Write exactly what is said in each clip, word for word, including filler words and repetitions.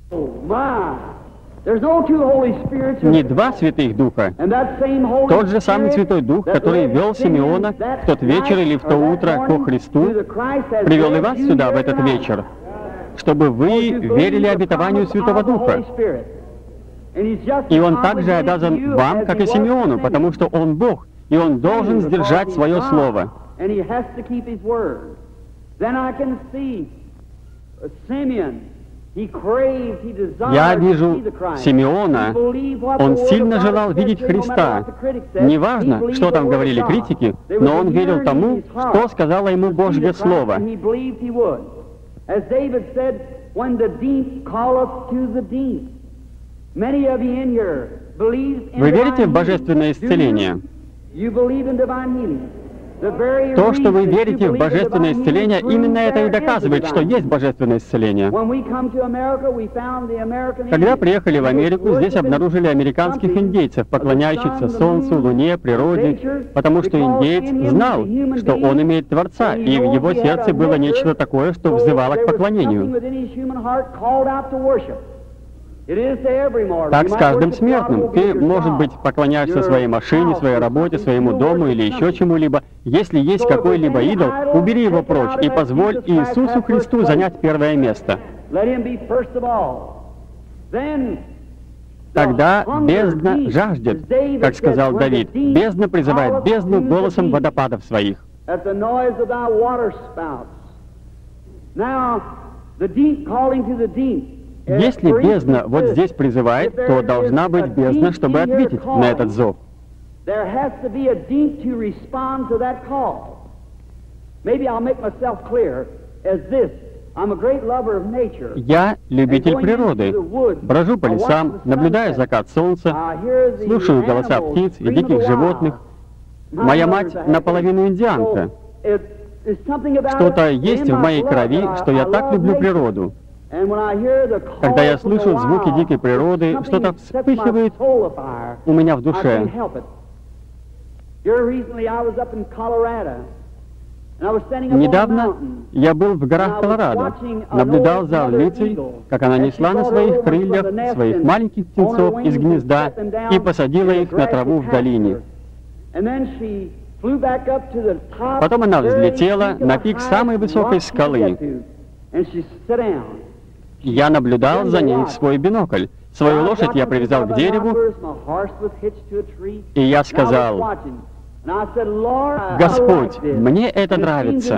Не два святых духа. Тот же самый Святой Дух, который вел Симеона в тот вечер или в то утро ко Христу, привел и вас сюда в этот вечер, чтобы вы верили обетованию Святого Духа. И Он также обязан вам, как и Симеону, потому что Он Бог, и Он должен сдержать свое слово. Я вижу Симеона, он сильно желал видеть Христа. Неважно, что там говорили критики, но он верил тому, что сказала ему Божье Слово. Вы верите в божественное исцеление? То, что вы верите в божественное исцеление, именно это и доказывает, что есть божественное исцеление. Когда приехали в Америку, здесь обнаружили американских индейцев, поклоняющихся Солнцу, Луне, природе, потому что индеец знал, что он имеет Творца, и в его сердце было нечто такое, что взывало к поклонению. Так с каждым смертным. Ты, может быть, поклоняешься своей машине, своей работе, своему дому или еще чему-либо. Если есть какой-либо идол, убери его прочь и позволь Иисусу Христу занять первое место. Тогда бездна жаждет, как сказал Давид. Бездна призывает бездну голосом водопадов своих. Если бездна вот здесь призывает, то должна быть бездна, чтобы ответить на этот зов. Я любитель природы. Брожу по лесам, наблюдаю закат солнца, слушаю голоса птиц и диких животных. Моя мать наполовину индианка. Что-то есть в моей крови, что я так люблю природу. Когда я слышу звуки дикой природы, что-то вспыхивает у меня в душе. Недавно я был в горах Колорадо, наблюдал за орлицей, как она несла на своих крыльях своих маленьких птенцов из гнезда и посадила их на траву в долине. Потом она взлетела на пик самой высокой скалы. Я наблюдал за ней в свой бинокль. Свою лошадь я привязал к дереву, и я сказал: «Господь, мне это нравится».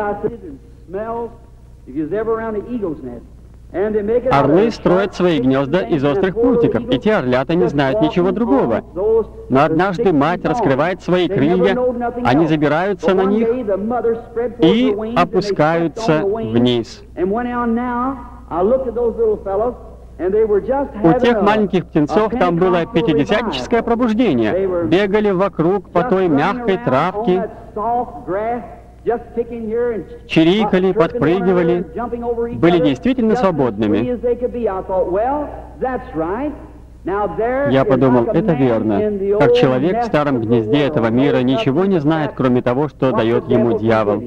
Орлы строят свои гнезда из острых прутиков, и те орлята не знают ничего другого. Но однажды мать раскрывает свои крылья, они забираются на них и опускаются вниз. У тех маленьких птенцов там было пятидесятническое пробуждение. Бегали вокруг по той мягкой травке, чирикали, подпрыгивали, были действительно свободными. Я подумал, это верно. Как человек в старом гнезде этого мира ничего не знает, кроме того, что дает ему дьявол.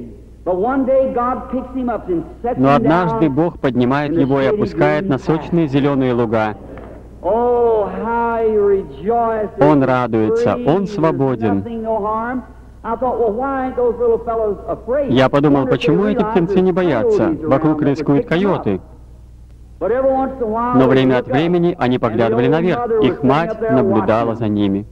Но однажды Бог поднимает его и опускает на сочные зеленые луга. Он радуется, он свободен. Я подумал, почему эти птенцы не боятся? Вокруг рискуют койоты. Но время от времени они поглядывали наверх. Их мать наблюдала за ними.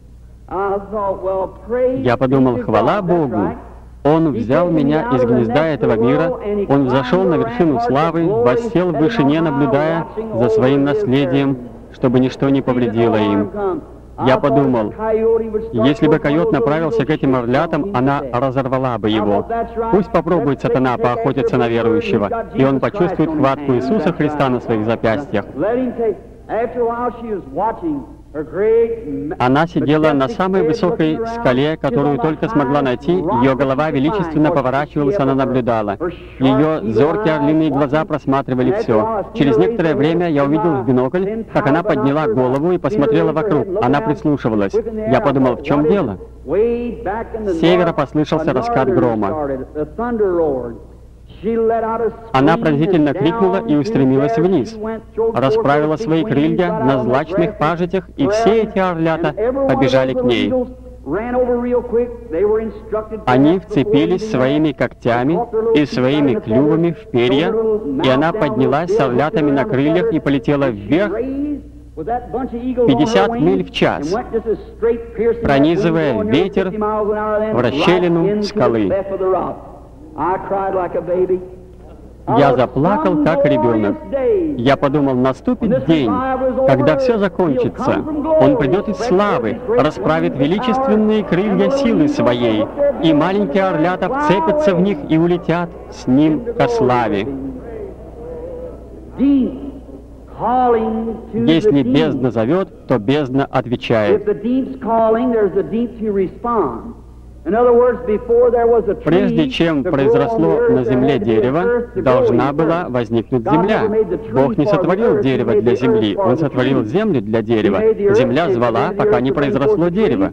Я подумал, хвала Богу. Он взял меня из гнезда этого мира, Он взошел на вершину славы, воссел в вышине, наблюдая за своим наследием, чтобы ничто не повредило им. Я подумал, если бы койот направился к этим орлятам, она разорвала бы его. Пусть попробует сатана поохотиться на верующего, и он почувствует хватку Иисуса Христа на своих запястьях. Она сидела на самой высокой скале, которую только смогла найти, ее голова величественно поворачивалась, она наблюдала. Ее зоркие орлиные глаза просматривали все. Через некоторое время я увидел в бинокль, как она подняла голову и посмотрела вокруг. Она прислушивалась. Я подумал, в чем дело? С севера послышался раскат грома. Она пронзительно крикнула и устремилась вниз, расправила свои крылья на злачных пажитях, и все эти орлята побежали к ней. Они вцепились своими когтями и своими клювами в перья, и она поднялась с орлятами на крыльях и полетела вверх пятьдесят миль в час, пронизывая ветер в расщелину скалы. Я заплакал, как ребенок. Я подумал, наступит день, когда все закончится. Он придет из славы, расправит величественные крылья силы своей, и маленькие орлята вцепятся в них и улетят с ним ко славе. Если бездна зовет, то бездна отвечает. Прежде чем произросло на земле дерево, должна была возникнуть земля. Бог не сотворил дерево для земли, Он сотворил землю для дерева. Земля звала, пока не произросло дерево.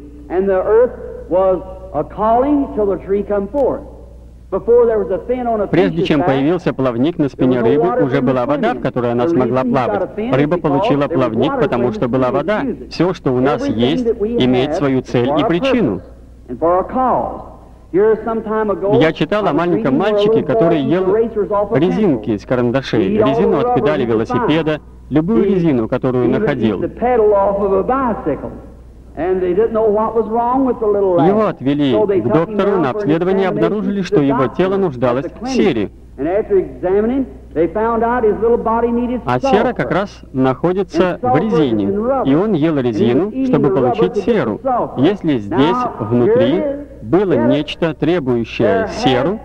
Прежде чем появился плавник на спине рыбы, уже была вода, в которой она смогла плавать. Рыба получила плавник, потому что была вода. Все, что у нас есть, имеет свою цель и причину. Я читал о маленьком мальчике, который ел резинки из карандашей, резину от педали велосипеда, любую резину, которую находил. Его отвели к доктору на обследование и обнаружили, что его тело нуждалось в сере. А сера как раз находится в резине, и он ел резину, чтобы получить серу. Если здесь, внутри, было нечто, требующее серу,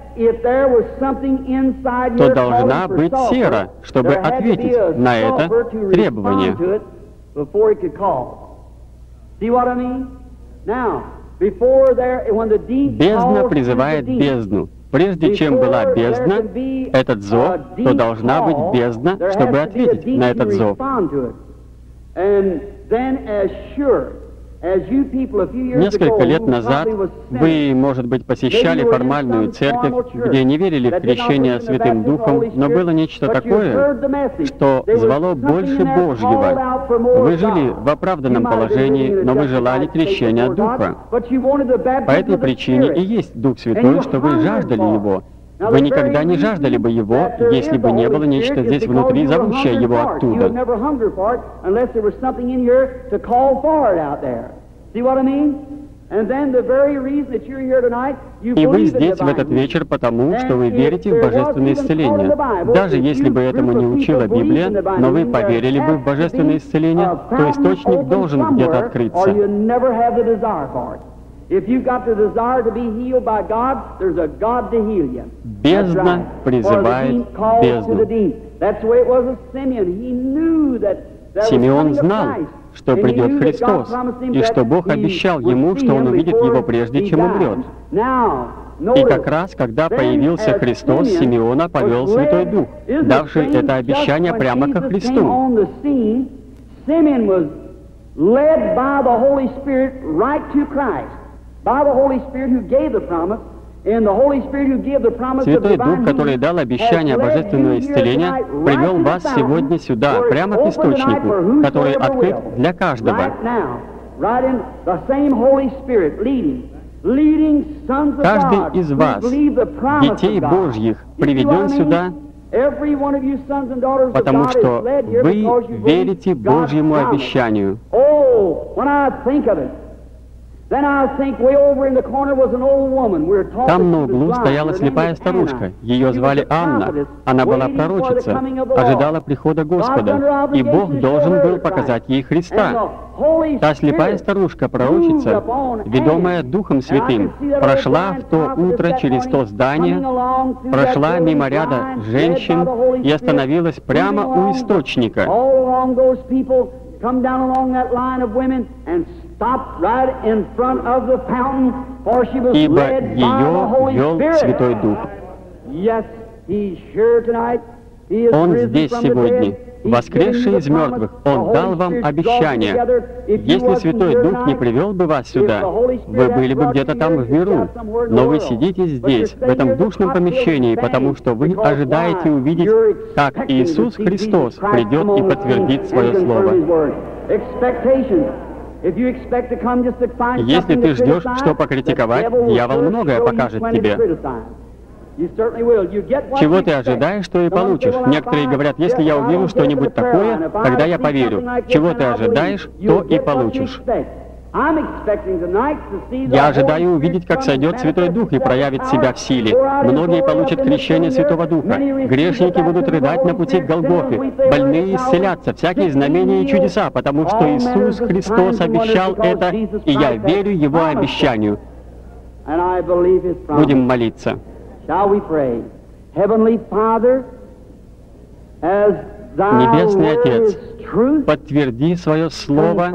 то должна быть сера, чтобы ответить на это требование. Бездна призывает бездну. Прежде чем была бездна, этот зов, то должна быть бездна, чтобы ответить на этот зов. Несколько лет назад вы, может быть, посещали формальную церковь, где не верили в крещение Святым Духом, но было нечто такое, что звало больше Божьего. Вы жили в оправданном положении, но вы желали крещения Духа. По этой причине и есть Дух Святой, что вы жаждали Его. Вы никогда не жаждали бы Его, если бы не было нечто здесь внутри, зовущее Его оттуда. И вы здесь в этот вечер потому, что вы верите в божественное исцеление. Даже если бы этому не учила Библия, но вы поверили бы в божественное исцеление, то источник должен где-то открыться. Бездна призывает бездну. Симеон знал, что придет Христос, и что Бог обещал ему, что он увидит его прежде, чем умрет. И как раз, когда появился Христос, Симеона повел Святой Дух, давший это обещание прямо ко Христу. Святой Дух, который дал обещание божественного исцеления, привел вас сегодня сюда, прямо к источнику, который открыт для каждого. Каждый из вас, детей Божьих, приведен сюда, потому что вы верите Божьему обещанию. Там на углу стояла слепая старушка. Ее звали Анна. Она была пророчица, ожидала прихода Господа, и Бог должен был показать ей Христа. Та слепая старушка-пророчица, ведомая Духом Святым, прошла в то утро через то здание, прошла мимо ряда женщин и остановилась прямо у источника. Ибо ее вел Святой Дух. Он здесь сегодня, воскресший из мертвых, Он дал вам обещание. Если Святой Дух не привел бы вас сюда, вы были бы где-то там в миру, но вы сидите здесь, в этом душном помещении, потому что вы ожидаете увидеть, как Иисус Христос придет и подтвердит свое Слово. Если ты ждешь, что покритиковать, дьявол многое покажет тебе. Чего ты ожидаешь, то и получишь. Некоторые говорят, если я увижу что-нибудь такое, тогда я поверю. Чего ты ожидаешь, то и получишь. Я ожидаю увидеть, как сойдет Святой Дух и проявит себя в силе. Многие получат крещение Святого Духа. Грешники будут рыдать на пути к Голгофе. Больные исцелятся, всякие знамения и чудеса, потому что Иисус Христос обещал это, и я верю Его обещанию. Будем молиться. Небесный Отец, подтверди свое Слово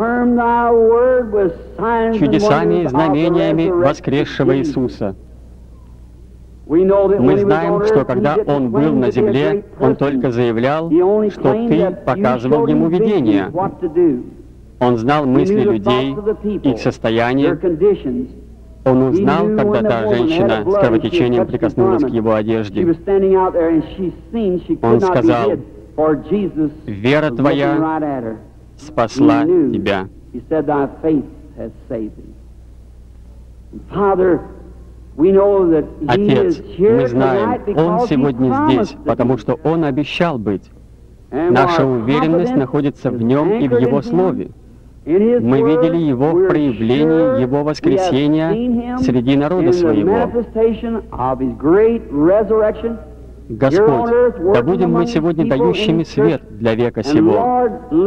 чудесами и знамениями воскресшего Иисуса. Мы знаем, что когда Он был на земле, Он только заявлял, что Ты показывал Ему видения. Он знал мысли людей, их состояние. Он узнал, когда та женщина с кровотечением прикоснулась к Его одежде. Он сказал, «Вера твоя спасла тебя». Отец, мы знаем, Он сегодня здесь, потому что Он обещал быть. Наша уверенность находится в Нем и в Его Слове. Мы видели Его в проявлении Его воскресения среди народа Своего. Господь, да будем мы сегодня дающими свет для века сего.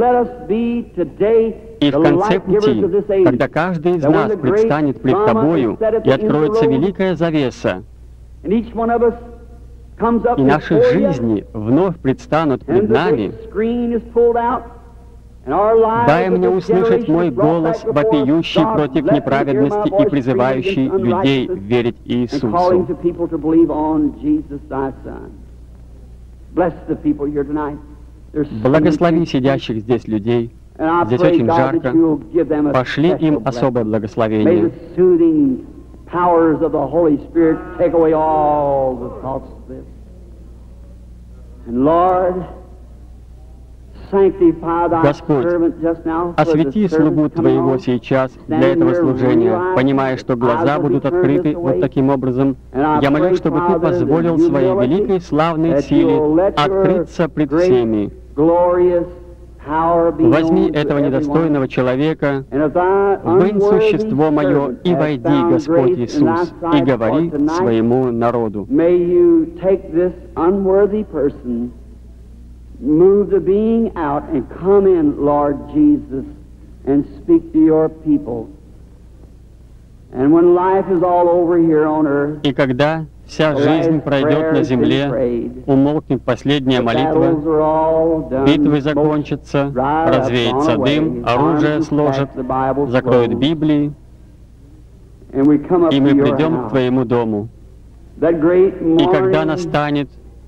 И в конце пути, когда каждый из нас предстанет пред Тобою, и откроется великая завеса, и наши жизни вновь предстанут пред нами, дай мне услышать мой голос, вопиющий против неправедности и призывающий людей верить Иисусу. Благослови сидящих здесь людей. Здесь очень жарко. Пошли им особое благословение. Господь, освети слугу Твоего сейчас для этого служения, понимая, что глаза будут открыты вот таким образом. Я молю, чтобы Ты позволил Своей великой славной силе открыться пред всеми. Возьми этого недостойного человека, вынь существо мое и войди, Господь Иисус, и говори своему народу. Move the being out and come in, Lord Jesus, and speak to your people. And when life is all over here on earth, и когда вся жизнь пройдет на земле, умолкнет последняя молитва, битвы закончатся, развеется дым, оружие сложат, закроют Библии, и мы придем к Твоему дому. И когда настанет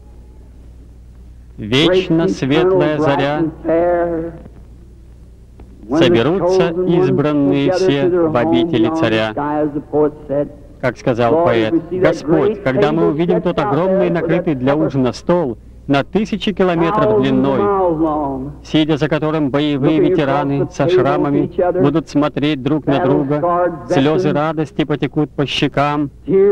вечно светлая заря, соберутся избранные все в обители Царя. Как сказал поэт, Господь, когда мы увидим тот огромный накрытый для ужина стол на тысячи километров длиной, сидя за которым боевые ветераны со шрамами будут смотреть друг на друга, слезы радости потекут по щекам,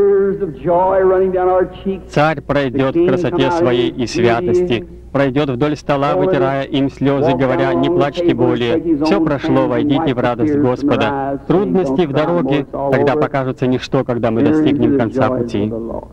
Царь пройдет в красоте своей и святости, пройдет вдоль стола, вытирая им слезы, говоря, не плачьте более, все прошло, войдите в радость Господа. Трудности в дороге тогда покажутся ничто, когда мы достигнем конца пути.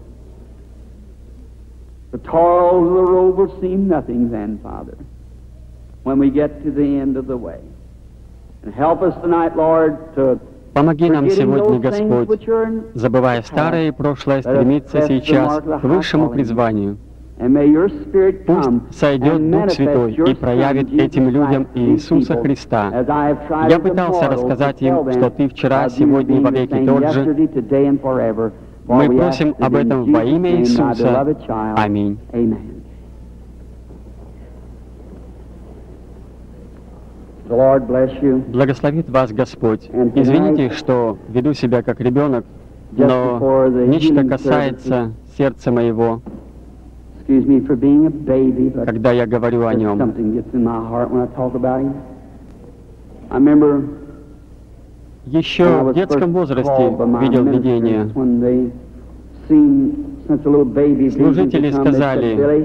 The toils of the road will seem nothing then, Father, when we get to the end of the way. And help us tonight, Lord, to Помоги нам сегодня, Господь, забывая старое и прошлое, стремиться сейчас к высшему призванию. Пусть сойдет Дух Святой и проявит этим людям Иисуса Христа. Я пытался рассказать им, что Ты вчера, сегодня и вовеки тот же. Мы просим об этом во имя Иисуса. Аминь. The Lord bless you. Благословит вас Господь. Извините, что веду себя как ребенок, но нечто касается сердца моего, Excuse me for being a baby, but когда я говорю о нем. something gets in my heart when I talk about him. I remember Еще when I в was детском first возрасте called by my видел ministers, видение. when they seen such a little baby vision Служители to come, they said, сказали, "Billy,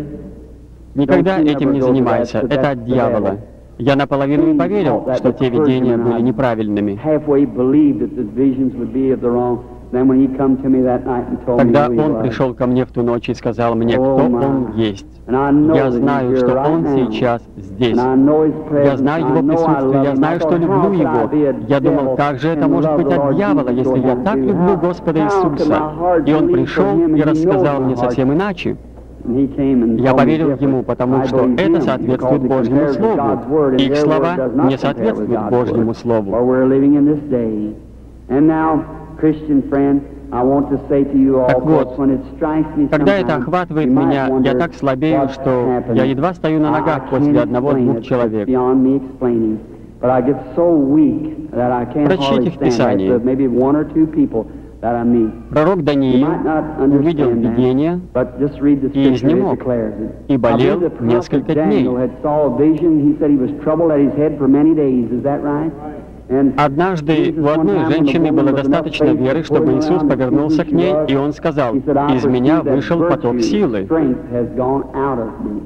Никогда don't you этим ever не go to занимайся, that, это that's от the дьявола. devil." Я наполовину и поверил, что те видения были неправильными. Halfway believed that the visions would be of the wrong. Then when he come to me that night and told me Тогда who he он was, пришел ко мне в ту ночь и сказал мне, Oh, кто my. он есть. And I know Я that he's знаю, here что right он now. сейчас здесь. And I know his presence. Я знаю I его know I присутствие, love я him. знаю, I что thought, люблю how could I его. be a Я думал, devil как же это and может love быть the от Lord дьявола, Jesus если so я much так too? люблю How- Господа how could Иисуса? my heart И он believe for пришел him, and и he knows рассказал my мне heart? совсем иначе. And he came and Я told me поверил different. ему, потому I что believed это him соответствует because he Божьему compares with God's Слову. word, and Их their слова word does not не compare with соответствуют God's Божьему word. Слову. For we're living in this day. And now, Christian friend, I want to say to you all, Так вот, folks, when it strikes me Когда это sometimes, охватывает you might меня, wonder я так слабею, what's что happening. я едва стою на I- ногах I после can't одного-двух explain it. человек. It's beyond me explaining. But I get so weak that I can't Прочтите hardly в stand. Писании. That's maybe one or two people that I meet. Пророк You Даниил might not увидел understand that, видение but just read the и scripture, it изнемог, declares it. и болел I believe the prophet несколько дней. Daniel had saw a vision. He said he was troubled at his head for many days. Is that right? And Однажды Jesus, у one одной time, when the женщины woman было was enough достаточно faith to веры, pull чтобы him Иисус around and see повернулся who к ней, she was, и Он сказал, he said, "I «Из меня perceive that вышел поток virtue, силы». strength has gone out of me."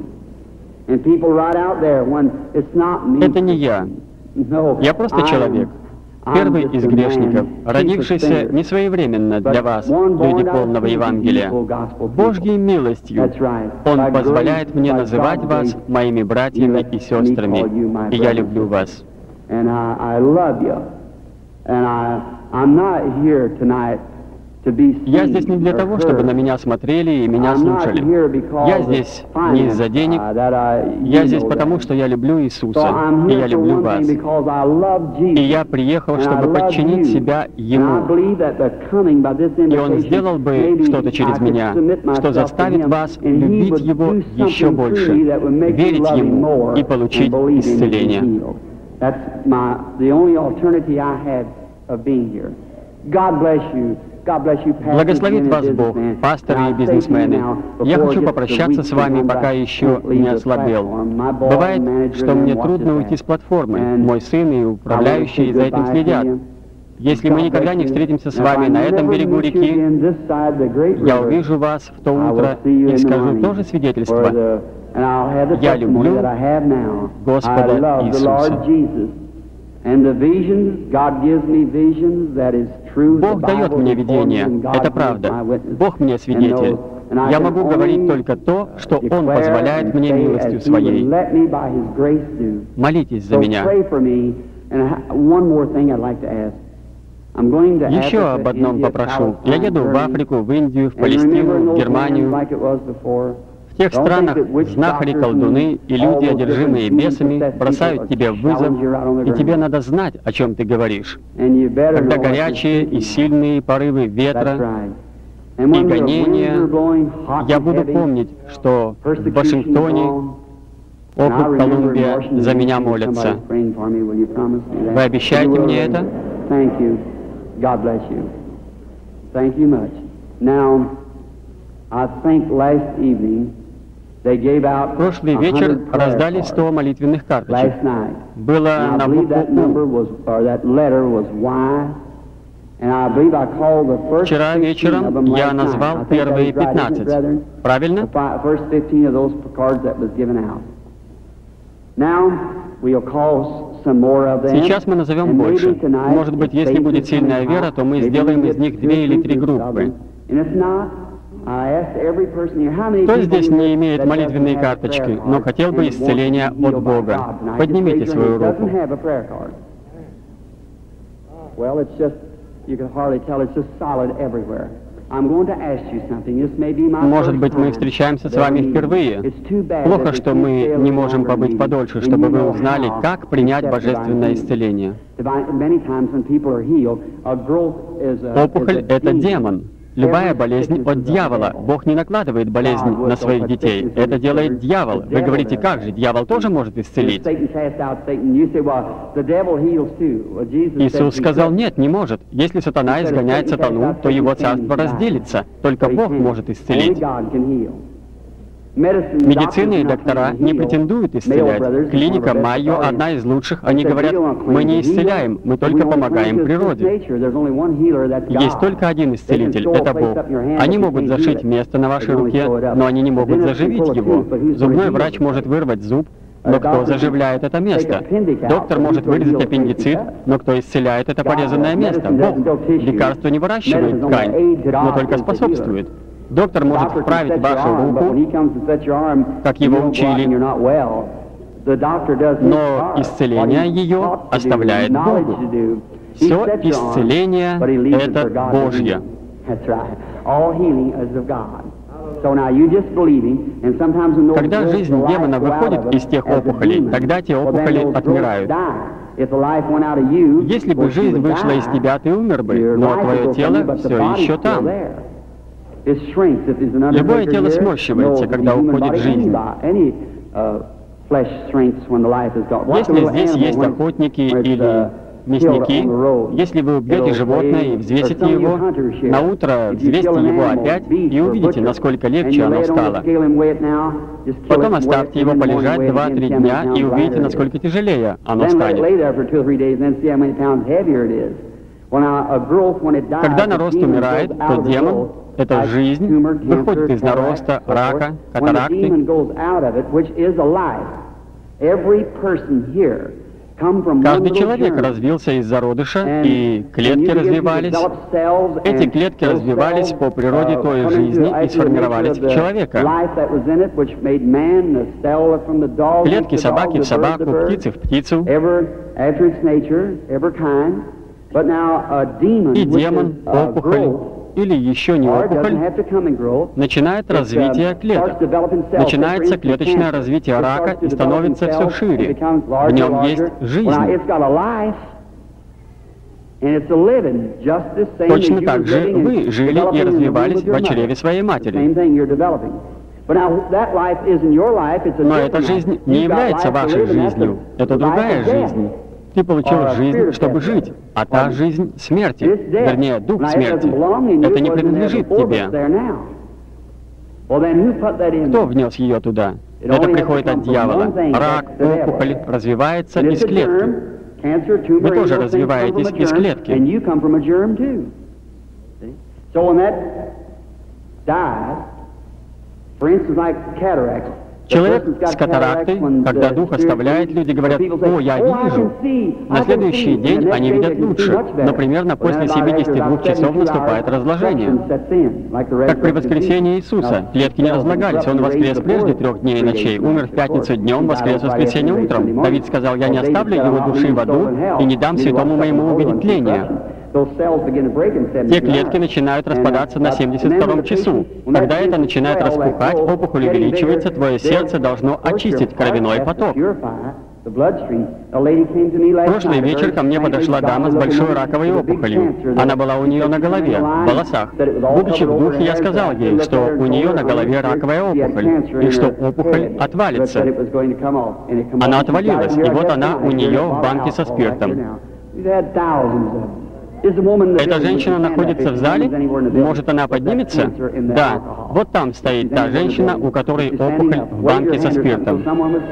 And people right out there, when it's not me. Это не я. No, Я просто I am- человек. I'm Первый just из a man, грешников, chief of родившийся sinners. не своевременно для But вас, one born люди out of полного sin, Евангелия. equal gospel people. Божьей милостью That's right. Он By позволяет grace, мне by называть God's вас grace, моими братьями you let и me сестрами, call you my и я brother. люблю вас. And I, I love you. And I, I'm not here tonight to be seen Я здесь не для or того, чтобы на heard. меня смотрели и меня I'm not слушали. here because Я of здесь не finance, из-за денег, uh, that I- я you здесь know потому, that. что я люблю So Иисуса, I'm и я here for люблю one вас. thing because I love Jesus. И я приехал, And I чтобы love подчинить you. себя And I Ему. believe that the coming by this И Он invitation, сделал бы maybe что-то через I could меня, submit что myself to заставит Him, вас and He любить would Его do еще something больше, through me that would make me верить love Him Ему more и and получить believe Him and be исцеление. healed. That's my, the only alternative I had of being here. God bless you. God bless you, pastors Благословит and вас Бог, businessmen. пасторы и And I say to you бизнесмены. now, Я before хочу it gets попрощаться the с вами, week пока behind, I еще can't leave не the ослабел. platform. My boss Бывает, and manager что then мне watches трудно that. уйти с платформы. And Мой сын и управляющие за этим следят. Если мы никогда не встретимся с вами на этом берегу реки, я увижу вас в то утро и скажу тоже свидетельство. Я люблю Господа Иисуса. Бог дает мне видение, это правда. Бог мне свидетель. Я могу говорить только то, что Он позволяет мне милостью Своей. Молитесь за меня. Еще об одном попрошу. Я еду в Африку, в Индию, в Палестину, в Германию. В тех странах знахари, колдуны и люди, одержимые бесами, бросают тебе вызов, и тебе надо знать, о чем ты говоришь. Когда горячие и сильные порывы ветра и гонения, я буду помнить, что в Вашингтоне, округ Колумбия, за меня молятся. Вы обещаете мне это? God bless you. Thank you much. Now, I think last evening they gave out Прошлый вечер раздали сто молитвенных карточек. last night. Было And I на believe букву that number У. was, or that letter was Y. And I believe I called the first Вчера fifteen of вечером them я last night. назвал I think первые that is right, isn't it, пятнадцать. brethren? Правильно? The fi- first fifteen of those cards that was given out. Now we'll call some more of them. Сейчас мы назовем And maybe больше. tonight, Может быть, if если faith будет is сильная coming вера, high, то мы maybe сделаем we'll из них get две или two три groups of группы. them. And if not, I asked every person here, how many Кто people здесь here не имеет that молитвенные doesn't have a карточки, prayer но card хотел бы and исцеления wants to be от healed by Бога? God tonight? Поднимите Just raise свою your hand. руку. Doesn't have a prayer card. Well, it's just, you can hardly tell, it's just solid everywhere. I'm going to ask you something. This may be my Может first быть, мы time встречаемся с that вами we- впервые. It's too bad Плохо, that что we мы can't stay не a можем longer побыть meeting, подольше, and чтобы you вы know узнали, how как to принять accept божественное divine исцеление. healing. Divine- Many times when people are healed, a growth is a, Опухоль is a — это demon. демон. Любая болезнь от дьявола. Бог не накладывает болезнь на своих детей. Это делает дьявол. Вы говорите, как же? Дьявол тоже может исцелить? Иисус сказал, нет, не может. Если сатана изгоняет сатану, то его царство разделится. Только Бог может исцелить. Медицина и доктора не претендуют исцелять. Клиника Майо одна из лучших. Они говорят, мы не исцеляем, мы только помогаем природе. Есть только один исцелитель, это Бог. Они могут зашить место на вашей руке, но они не могут заживить его. Зубной врач может вырвать зуб, но кто заживляет это место? Доктор может вырезать аппендицит, но кто исцеляет это порезанное место? Бог. Лекарство не выращивает ткань, но только способствует. Доктор может вправить вашу руку, как его учили, но исцеление ее оставляет Богу. Все исцеление — это Божье. Когда жизнь демона выходит из тех опухолей, тогда те опухоли отмирают. Если бы жизнь вышла из тебя, ты умер бы, но твое тело все еще там. Любое тело сморщивается, когда уходит жизнь. Если здесь есть охотники или мясники, если вы убьете животное и взвесите его, на утро взвесьте его опять и увидите, насколько легче оно стало. Потом оставьте его полежать два-три дня и увидите, насколько тяжелее оно станет. Когда нарост умирает, то демон, эта жизнь, выходит из нароста, рака, катаракты. Каждый человек развился из зародыша, и клетки развивались. Эти клетки развивались по природе той жизни и сформировались в человека. Клетки собаки в собаку, птицы в птицу. И демон, опухоль, или еще не опухоль, начинает развитие клеток. Начинается клеточное развитие рака и становится все шире. В нем есть жизнь. Точно так же вы жили и развивались в чреве своей матери. Но эта жизнь не является вашей жизнью. Это другая жизнь. Ты получил жизнь, чтобы жить, а та жизнь — смерти, вернее, дух смерти. Это не принадлежит тебе. Кто внес ее туда? Это приходит от дьявола. Рак, опухоль развивается из клетки. Вы тоже развиваетесь из клетки. Человек с катарактой, когда дух оставляет, люди говорят, «О, я вижу». На следующий день они видят лучше, но примерно после семидесяти двух часов наступает разложение. Как при воскресении Иисуса. Клетки не разлагались, Он воскрес прежде трех дней и ночей, умер в пятницу днем, воскрес в воскресенье утром. Давид сказал, «Я не оставлю его души в аду и не дам святому моему увидеть тление». Те клетки начинают распадаться на семьдесят втором часу. Когда это начинает распухать, опухоль увеличивается, твое сердце должно очистить кровяной поток. Прошлый вечер ко мне подошла дама с большой раковой опухолью. Она была у нее на голове, в волосах. Будучи в духе, я сказал ей, что у нее на голове раковая опухоль, и что опухоль отвалится. Она отвалилась, и вот она у нее в банке со спиртом. Эта женщина находится в зале? Может, она поднимется? Да. Вот там стоит та женщина, у которой опухоль в банке со спиртом.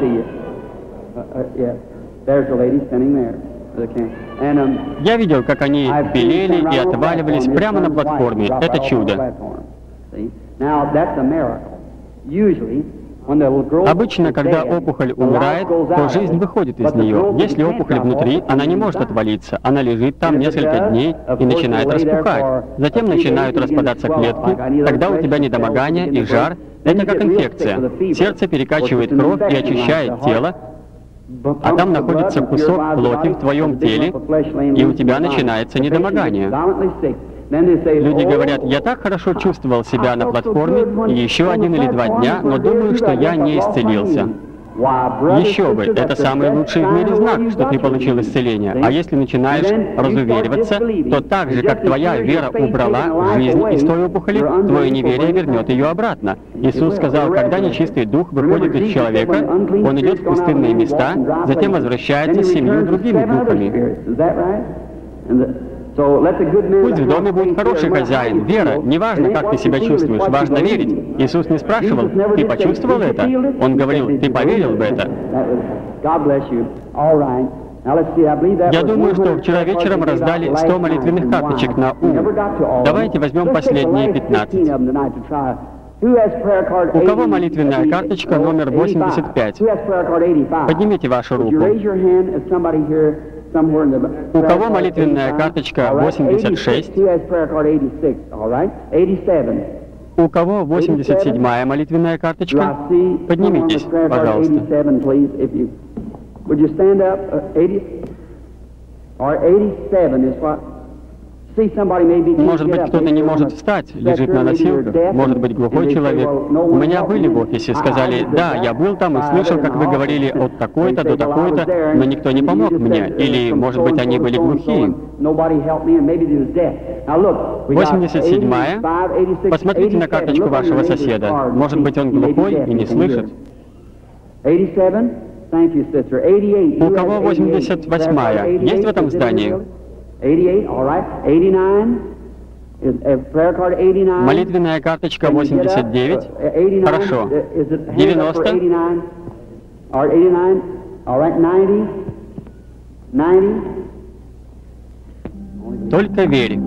Я видел, как они белели и отваливались прямо на платформе. Это чудо. Обычно, когда опухоль умирает, то жизнь выходит из нее. Если опухоль внутри, она не может отвалиться. Она лежит там несколько дней и начинает распухать. Затем начинают распадаться клетки. Тогда у тебя недомогание и жар. Это как инфекция. Сердце перекачивает кровь и очищает тело, а там находится кусок плоти в твоем теле, и у тебя начинается недомогание. Люди говорят, я так хорошо чувствовал себя на платформе еще один или два дня, но думаю, что я не исцелился. Еще бы, это самый лучший в мире знак, что ты получил исцеление. А если начинаешь разувериваться, то так же, как твоя вера убрала жизнь из той опухоли, твое неверие вернет ее обратно. Иисус сказал, когда нечистый дух выходит из человека, он идет в пустынные места, затем возвращается с семью другими духами. Пусть в доме будет хороший хозяин. Вера, неважно, как ты себя чувствуешь, важно верить. Иисус не спрашивал, ты почувствовал это? Он говорил, ты поверил в это? Я думаю, что вчера вечером раздали сто молитвенных карточек на ум. Давайте возьмем последние пятнадцать. У кого молитвенная карточка номер восемьдесят пять? Поднимите вашу руку. У кого молитвенная карточка восемьдесят шесть? У кого восемьдесят седьмая молитвенная карточка? Поднимитесь, пожалуйста. Может быть, кто-то не может встать, лежит на носилках, может быть, глухой человек. У меня были в офисе, сказали, да, я был там и слышал, как вы говорили от такой-то до такой-то, но никто не помог мне. Или, может быть, они были глухие. восемьдесят седьмая. Посмотрите на карточку вашего соседа. Может быть, он глухой и не слышит. У кого восемьдесят восьмая? Есть в этом здании? Молитвенная карточка восемьдесят девять. Хорошо. девяносто. Только верь.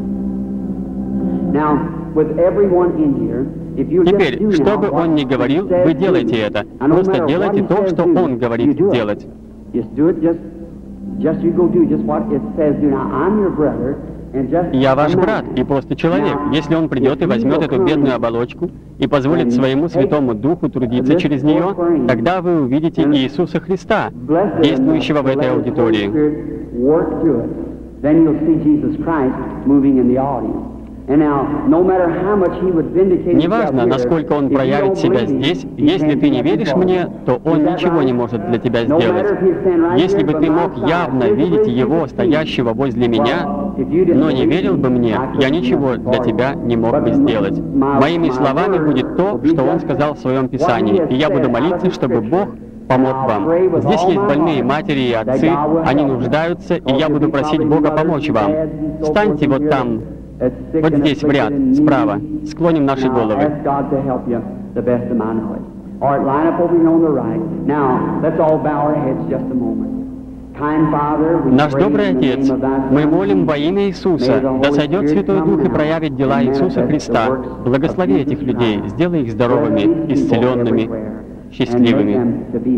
Теперь, что бы он ни говорил, вы делайте это. Просто делайте то, что он говорит делать. Я ваш брат и просто человек. Если он придет и возьмет эту бедную оболочку и позволит своему Святому Духу трудиться через нее, тогда вы увидите Иисуса Христа, действующего в этой аудитории. Неважно, насколько он проявит себя здесь, если ты не веришь мне, то он ничего не может для тебя сделать. Если бы ты мог явно видеть его, стоящего возле меня, но не верил бы мне, я ничего для тебя не мог бы сделать. Моими словами будет то, что он сказал в своем Писании, и я буду молиться, чтобы Бог помог вам. Здесь есть больные матери и отцы, они нуждаются, и я буду просить Бога помочь вам. Встаньте вот там, вот здесь в ряд, справа. Склоним наши головы. Наш добрый Отец, мы молим во имя Иисуса, да сойдет Святой Дух и проявит дела Иисуса Христа. Благослови этих людей, сделай их здоровыми, исцеленными, счастливыми.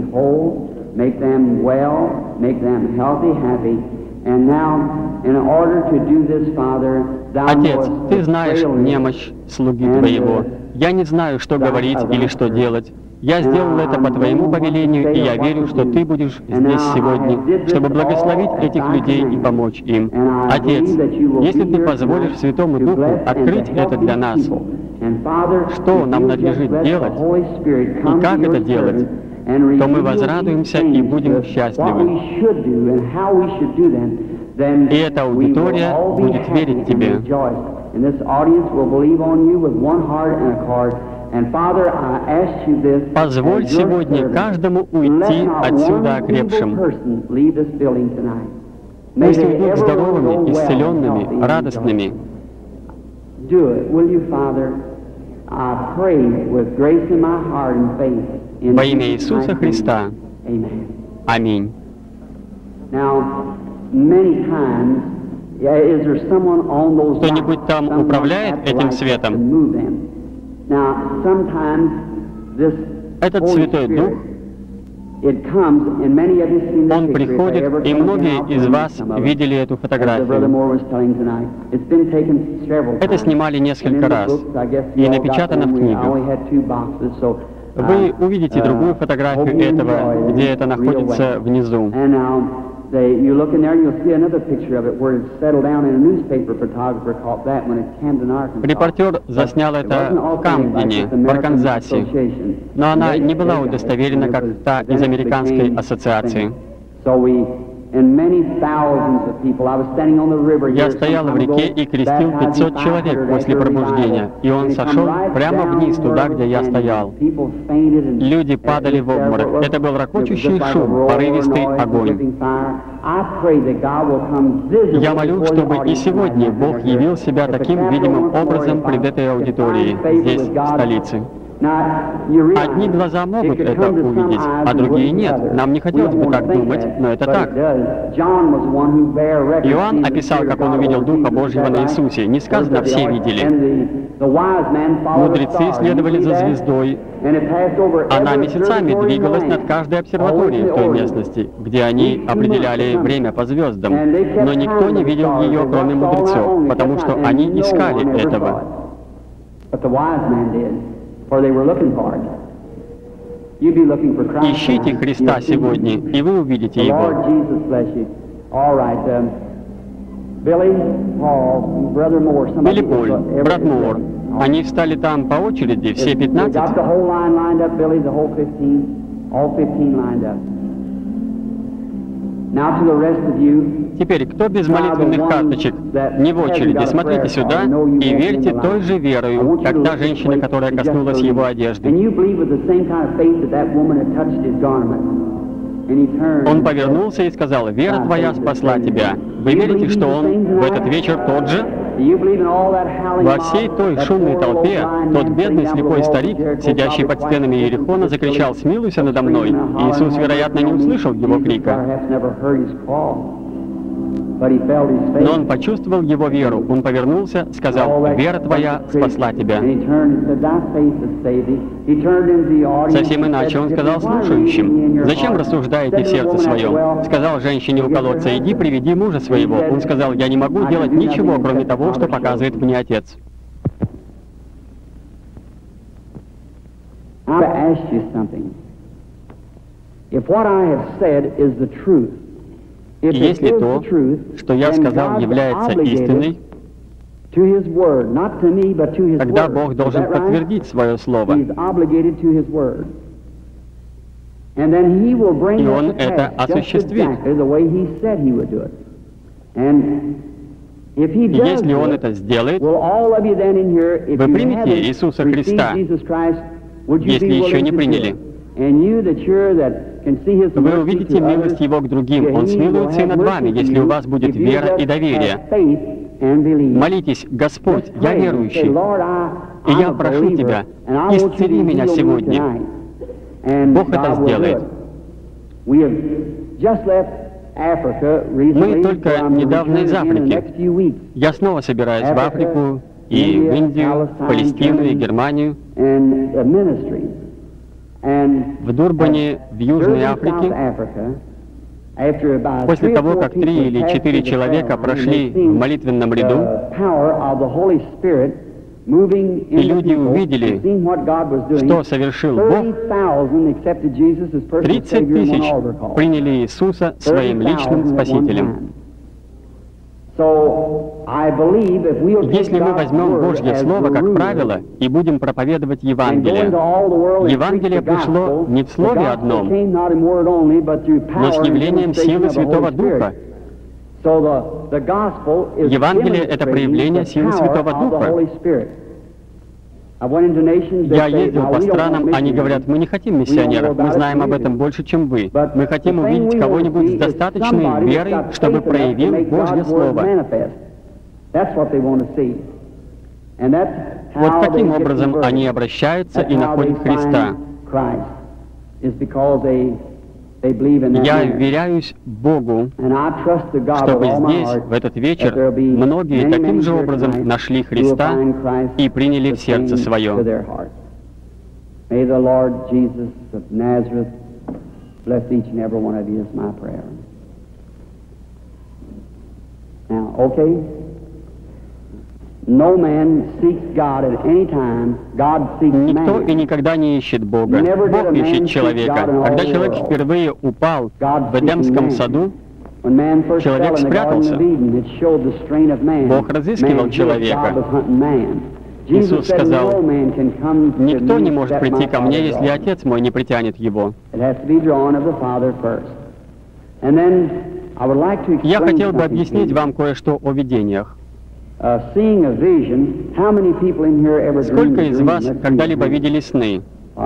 Отец, Ты знаешь немощь слуги Твоего. Я не знаю, что говорить или что делать. Я сделал это по Твоему повелению, и я верю, что Ты будешь здесь сегодня, чтобы благословить этих людей и помочь им. Отец, если Ты позволишь Святому Духу открыть это для нас, что нам надлежит делать и как это делать, то мы возрадуемся и будем счастливы. И эта аудитория будет верить Тебе. Позволь сегодня каждому уйти отсюда окрепшим. Пусть уйдут здоровыми, исцеленными, радостными. Во имя Иисуса Христа. Аминь. Кто-нибудь там управляет этим светом? Этот Святой Дух, Он приходит, и многие из вас видели эту фотографию. Это снимали несколько раз и напечатано в книгах. Вы увидите другую фотографию этого, где это находится внизу. they, you look in there and you'll see another picture of it where it's settled down, and a newspaper photographer caught that when it's Camden, Arkansas. Репортер заснял это в Камдене, в Арканзасе, но она не была удостоверена как та из Американской ассоциации. Я стоял в реке и крестил пятьсот человек после пробуждения, и он сошел прямо вниз туда, где я стоял. Люди падали в обморок. Это был ракочущий шум, порывистый огонь. Я молю, чтобы и сегодня Бог явил себя таким видимым образом пред этой аудиторией, здесь, в столице. Одни глаза могут это увидеть, а другие нет. Нам не хотелось бы так думать, но это так. Иоанн описал, как он увидел Духа Божьего на Иисусе. Не сказано, все видели. Мудрецы следовали за звездой. Она месяцами двигалась над каждой обсерваторией в той местности, где они определяли время по звездам. Но никто не видел ее, кроме мудрецов, потому что они искали этого. Ищите Христа сегодня, и вы увидите Его. Билли Поль, брат Мур, они встали там по очереди, все пятнадцать. Теперь, кто без молитвенных карточек, не в очереди, смотрите сюда и верьте той же верою, как та женщина, которая коснулась его одежды. Он повернулся и сказал: «Вера твоя спасла тебя». Вы верите, что он в этот вечер тот же? Во всей той шумной толпе тот бедный слепой старик, сидящий под стенами Иерихона, закричал: «Смилуйся надо мной!» Иисус, вероятно, не услышал его крика. Но он почувствовал его веру. Он повернулся, сказал: «Вера твоя спасла тебя». Совсем иначе он сказал слушающим: «Зачем рассуждаете в сердце своем?» Сказал женщине у колодца: «Иди, приведи мужа своего». Он сказал: «Я не могу делать ничего, кроме того, что показывает мне Отец». И если то, что я сказал, является истиной, тогда Бог должен подтвердить свое Слово. И Он это осуществит. И если Он это сделает, вы примете Иисуса Христа, если еще не приняли. Вы увидите милость Его к другим. Он смилуется и над вами, если у вас будет вера и доверие. Молитесь: «Господь, я верующий, и я прошу Тебя, исцели меня сегодня». Бог это сделает. Мы только недавно из Африки. Я снова собираюсь в Африку, и в Индию, в Палестину, и Германию. В Дурбане, в Южной Африке, после того, как три или четыре человека прошли в молитвенном ряду, и люди увидели, что совершил Бог, тридцать тысяч приняли Иисуса своим личным Спасителем. Если мы возьмем Божье Слово как правило и будем проповедовать Евангелие, Евангелие пришло не в слове одном, но с явлением силы Святого Духа. Евангелие — это проявление силы Святого Духа. Я ездил по странам, они говорят: «Мы не хотим миссионеров, мы знаем об этом больше, чем вы. Мы хотим увидеть кого-нибудь с достаточной верой, чтобы проявил Божье Слово». Вот таким образом они обращаются и находят Христа. Я вверяюсь Богу, чтобы здесь, в этот вечер, многие таким же образом нашли Христа и приняли в сердце свое. Никто и никогда не ищет Бога. Бог ищет человека. Когда человек впервые упал в Эдемском саду, человек спрятался. Бог разыскивал человека. Иисус сказал: «Никто не может прийти ко мне, если Отец мой не притянет его». Я хотел бы объяснить вам кое-что о видениях. Сколько из вас когда-либо видели сны?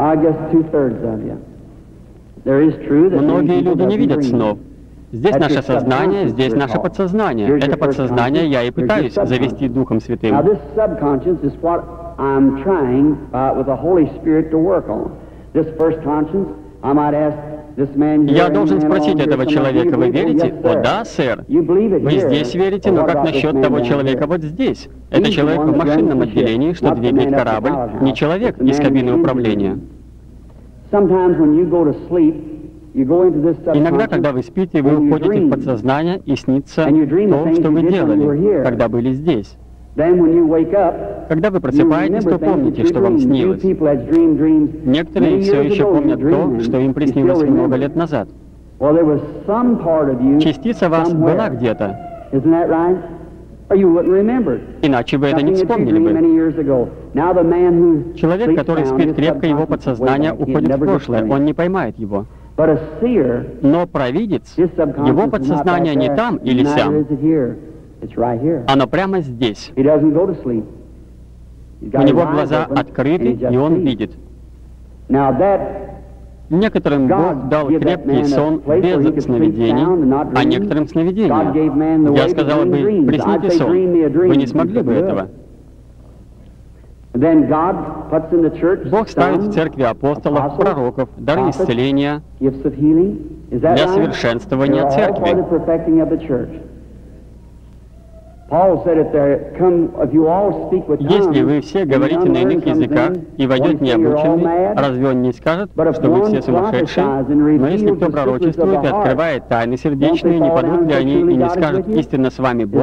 Многие люди не видят снов. Здесь наше сознание, здесь наше подсознание. Это подсознание я и пытаюсь завести Духом Святым. Я должен спросить этого человека: вы верите? О да, сэр. Вы здесь верите, но как насчет того человека вот здесь? Это человек в машинном отделении, что двигает корабль, не человек из кабины управления. Иногда, когда вы спите, вы уходите в подсознание, и снится то, что вы делали, когда были здесь. Когда вы просыпаетесь, то помните, что вам снилось. Некоторые все еще помнят то, что им приснилось много лет назад. Частица вас была где-то. Иначе вы это не вспомнили бы. Человек, который спит крепко, его подсознание уходит в прошлое, он не поймает его. Но провидец, его подсознание не там или сям, оно прямо здесь. У него глаза открыты, и он видит. Некоторым Бог дал крепкий сон без сновидений, а некоторым сновидения. Я сказал бы: присните сон. Вы не смогли бы этого. Бог ставит в церкви апостолов, пророков, дары исцеления для совершенствования церкви. Если вы все говорите на иных языках и войдет необученный, разве он не скажет, что вы все сумасшедшие? Но если кто пророчествует и открывает тайны сердечные, не падут ли они и не скажут: истинно с вами Бог?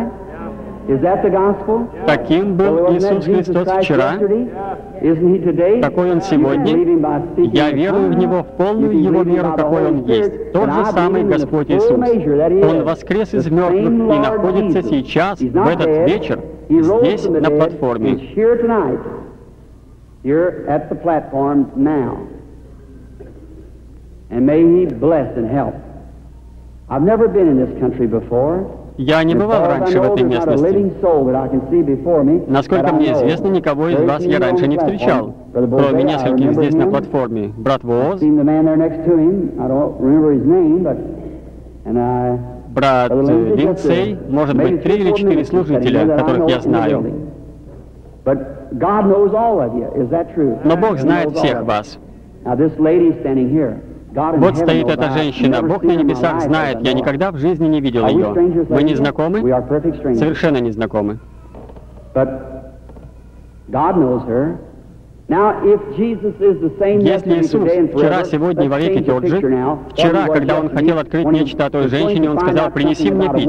Таким был Иисус Христос вчера, какой Он сегодня. Я верую в Него, в полную Его веру, какой Он есть. Тот же самый Господь Иисус. Он воскрес из мертвых и находится сейчас, в этот вечер, здесь, на платформе. Я не бывал раньше в этой местности. Насколько мне известно, никого из вас я раньше не встречал, кроме нескольких здесь на платформе. Брат Вооз, брат Линдсей, может быть, три или четыре служителя, которых я знаю. Но Бог знает всех вас. Вот стоит эта женщина. Бог на небесах знает, я никогда в жизни не видел ее. Вы не знакомы? Совершенно не знакомы. Если Иисус вчера, сегодня и вовеки тот же, вчера, когда Он хотел открыть нечто о той женщине, Он сказал: принеси мне пить.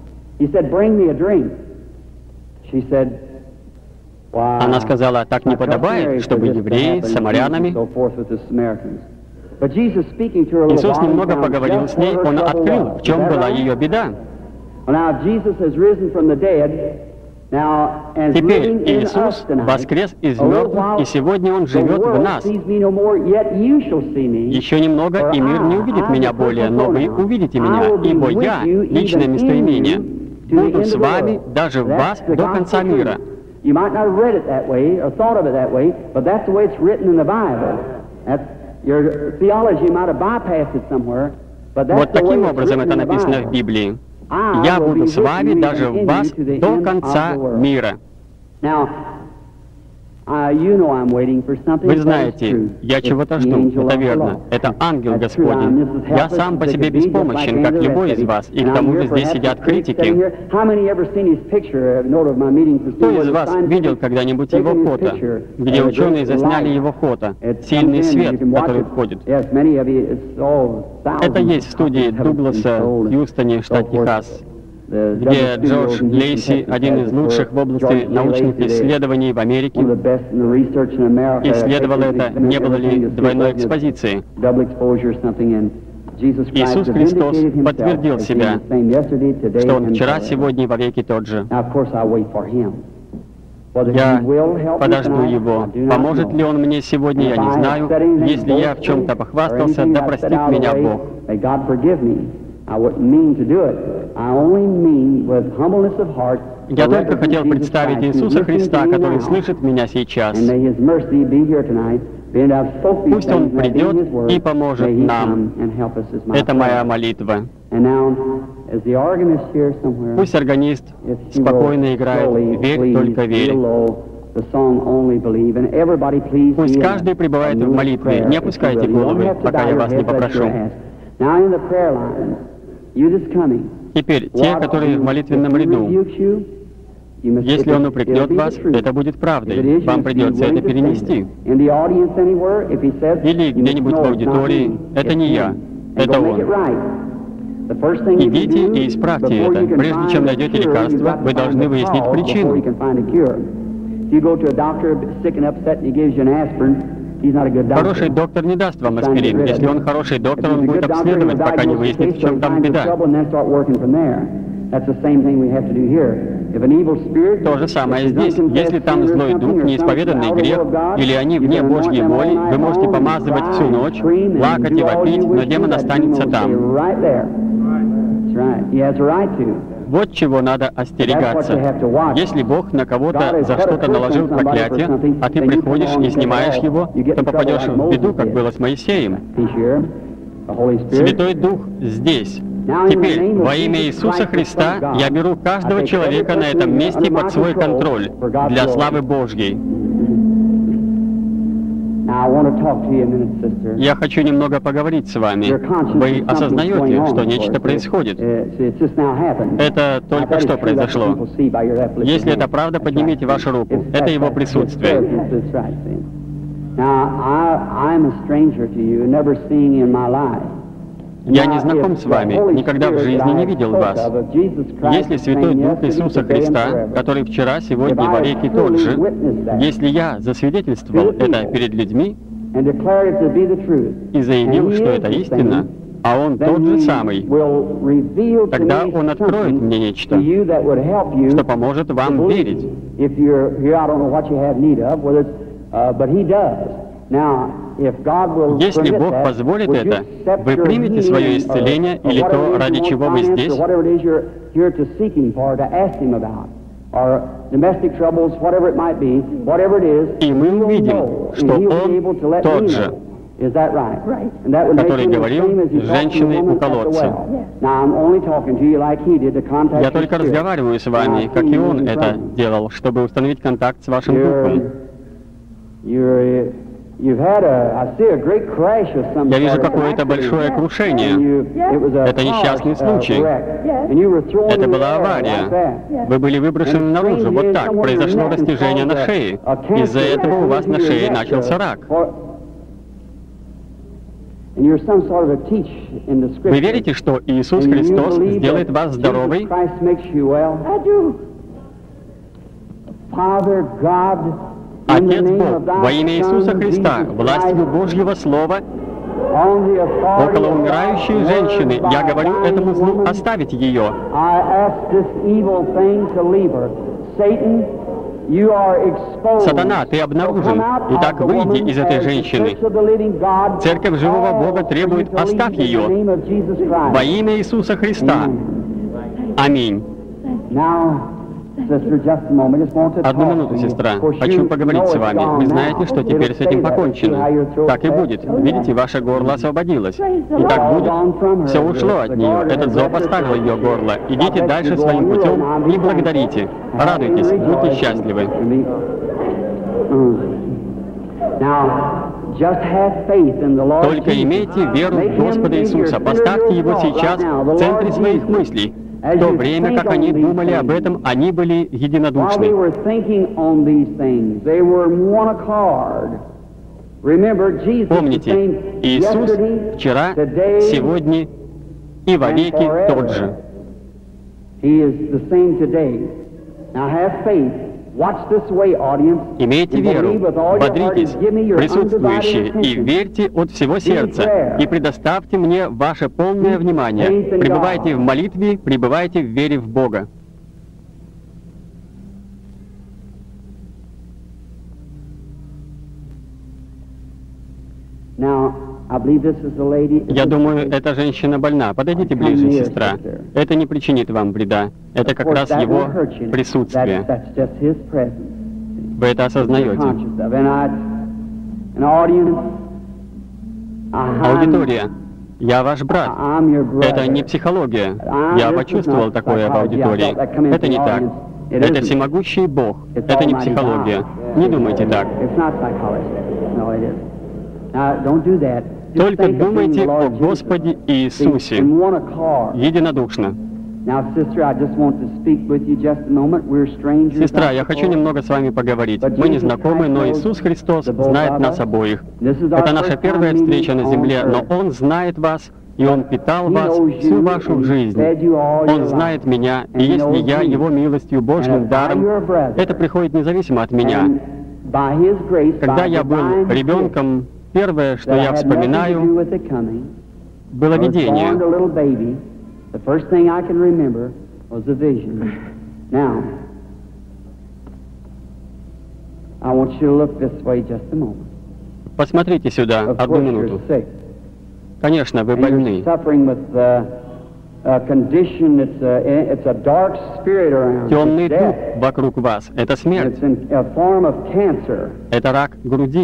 Она сказала: так не подобает, чтобы евреи с самарянами. Иисус немного поговорил с ней, Он открыл, в чем была ее беда. Теперь Иисус воскрес из мертвых, и сегодня Он живет в нас. Еще немного, и мир не увидит меня более, но вы увидите меня, ибо я, личное местоимение, буду с вами, даже в вас, до конца мира. Вот таким образом это написано в Библии. «Я буду с вами даже в вас до конца мира». Вы знаете, я чего-то жду, это верно. Это ангел Господень. Я сам по себе беспомощен, как любой из вас, и к тому же здесь сидят критики. Кто из вас видел когда-нибудь его фото, где ученые засняли его фото, сильный свет, который входит? Это есть в студии Дугласа в Хьюстоне, штат Техас, где Джордж Лейси, один из лучших в области научных исследований в Америке, исследовал это, не было ли двойной экспозиции. Иисус Христос подтвердил себя, что Он вчера, сегодня и во веки тот же. Я подожду Его. Поможет ли Он мне сегодня, я не знаю. Если я в чем-то похвастался, да простит меня Бог. Я только хотел представить Иисуса Христа, который слышит меня сейчас. Пусть Он придет и поможет нам. Это моя молитва. Пусть органист спокойно играет «Верь, только верь». Пусть каждый пребывает в молитве. Не опускайте головы, пока я вас не попрошу. Теперь, те, которые в молитвенном ряду, если он упрекнет вас, это будет правдой. Вам придется это перенести. Или где-нибудь в аудитории. Это не я, это он. Идите и исправьте это. Прежде чем найдете лекарство, вы должны выяснить причину. Хороший доктор не даст вам аспирин. Если он хороший доктор, он будет обследовать, пока не выяснит, в чем там беда. То же самое здесь. Если там злой дух, неисповеданный грех, или они вне Божьей воли, вы можете помазывать всю ночь, плакать и вопить, но демон останется там. Вот чего надо остерегаться. Если Бог на кого-то за что-то наложил проклятие, а ты приходишь и снимаешь его, то попадешь в беду, как было с Моисеем. Святой Дух здесь. Теперь, во имя Иисуса Христа, я беру каждого человека на этом месте под свой контроль для славы Божьей. Я хочу немного поговорить с вами. Вы осознаете, что нечто происходит? Это только что произошло. Если это правда, поднимите вашу руку. Это Его присутствие. Я не знаком с вами, никогда в жизни не видел вас. Если Святой Дух Иисуса Христа, который вчера, сегодня и вовеки тот же, если я засвидетельствовал это перед людьми и заявил, что это истина, а Он тот же самый, тогда Он откроет мне нечто, что поможет вам верить. Если Бог позволит это, вы примете свое исцеление или то, ради чего вы здесь, и мы увидим, что Он тот же, который говорил с женщиной у колодца. Я только разговариваю с вами, как и Он это делал, чтобы установить контакт с вашим духом. Я вижу какое-то большое крушение. Это несчастный случай. Это была авария. Вы были выброшены наружу. Вот так. Произошло растяжение на шее. Из-за этого у вас на шее начался рак. Вы верите, что Иисус Христос сделает вас здоровой? Отец Бог, во имя Иисуса Христа, властью Божьего Слова, около умирающей женщины, я говорю этому злу оставить ее. Сатана, ты обнаружен. Итак, выйди из этой женщины. Церковь живого Бога требует, оставь ее. Во имя Иисуса Христа. Аминь. Одну минуту, сестра. Хочу поговорить с вами. Вы знаете, что теперь с этим покончено. Так и будет. Видите, ваше горло освободилось. И так будет. Все ушло от нее. Этот зов оставил ее горло. Идите дальше своим путем и благодарите. Радуйтесь, будьте счастливы. Только имейте веру в Господа Иисуса. Поставьте Его сейчас в центре своих мыслей. В то время, как они думали об этом, они были единодушны. Помните, Иисус вчера, сегодня и вовеки тот же. Имейте веру, бодритесь, присутствующие, и верьте от всего сердца, и предоставьте мне ваше полное внимание. Пребывайте в молитве, пребывайте в вере в Бога. Я думаю, эта женщина больна. Подойдите ближе, сестра. Это не причинит вам вреда. Это как раз его присутствие. Вы это осознаете. Аудитория. Я ваш брат. Это не психология. Я почувствовал такое в аудитории. Это не так. Это всемогущий Бог. Это не психология. Не думайте так. Только думайте о Господе Иисусе единодушно. Сестра, я хочу немного с вами поговорить. Мы не знакомы, но Иисус Христос знает нас обоих. Это наша первая встреча на земле, но Он знает вас, и Он питал вас всю вашу жизнь. Он знает меня, и если я Его милостью, Божьим даром, это приходит независимо от меня. Когда я был ребенком, первое, что я вспоминаю, было видение. Посмотрите сюда одну минуту. Конечно, вы больны. Темный дух вокруг вас — это смерть. Это рак груди.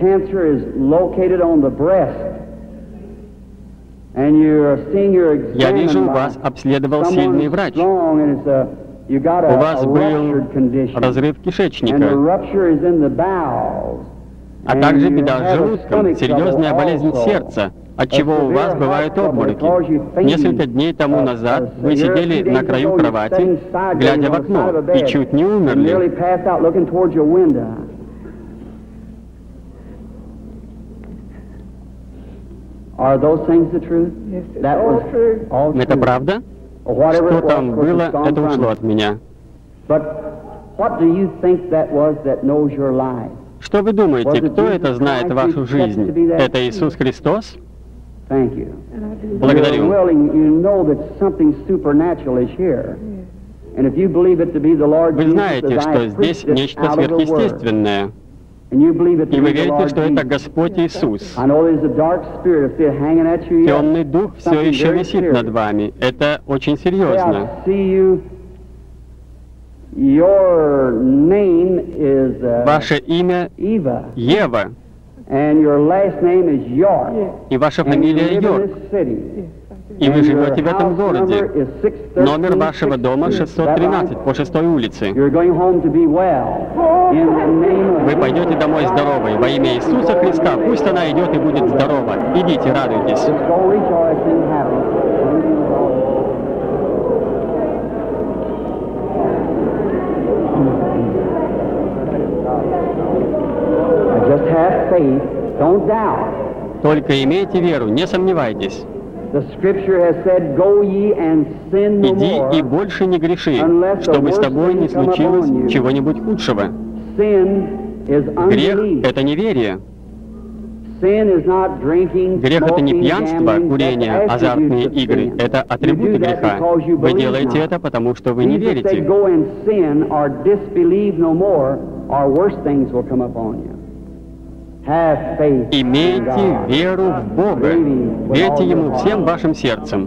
Я вижу, вас обследовал сильный врач. У вас был разрыв кишечника, а также беда с желудком, серьезная болезнь сердца, отчего у вас бывают обмороки. Несколько дней тому назад вы сидели на краю кровати, глядя в окно, и чуть не умерли. Это правда? Что там было, это ушло от меня. Что вы думаете, кто это знает вашу жизнь? Это Иисус Христос? Благодарю. Вы знаете, что здесь нечто сверхъестественное. И вы верите, что это Господь Иисус. Темный дух все еще висит над вами. Это очень серьезно. Ваше имя Ева. И ваша фамилия Йорк. И вы живете в этом городе. Номер вашего дома шестьсот тринадцать по шестой улице. Вы пойдете домой здоровой. Во имя Иисуса Христа пусть она идет и будет здорова. Идите, радуйтесь. Только имейте веру, не сомневайтесь. Иди и больше не греши, чтобы с тобой не случилось чего-нибудь худшего. Грех — это неверие. Грех — это не пьянство, курение, азартные игры. Это атрибуты греха. Вы делаете это, потому что вы не верите. Имейте веру в Бога. Верьте Ему всем вашим сердцем.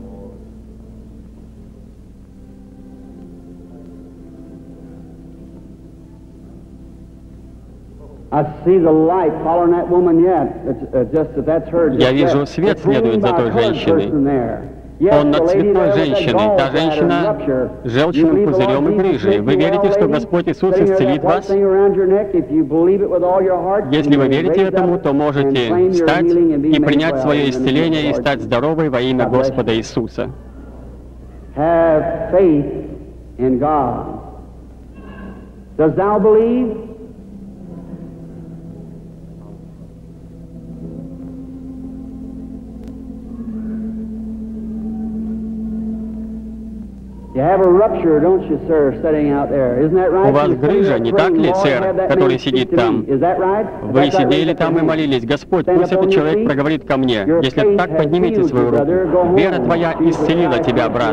Я вижу, свет следует за той женщиной. Он над цветной женщиной. Та женщина с желчным пузырем и грыжей. Вы верите, что Господь Иисус исцелит вас? Если вы верите этому, то можете встать и принять свое исцеление и стать здоровой во имя Господа Иисуса. Does thou believe? У вас грыжа, не так ли, сэр, который сидит там? Вы сидели там и молились: Господь, пусть этот человек проговорит ко мне. Если так, поднимите свою руку. Вера твоя исцелила тебя, брат.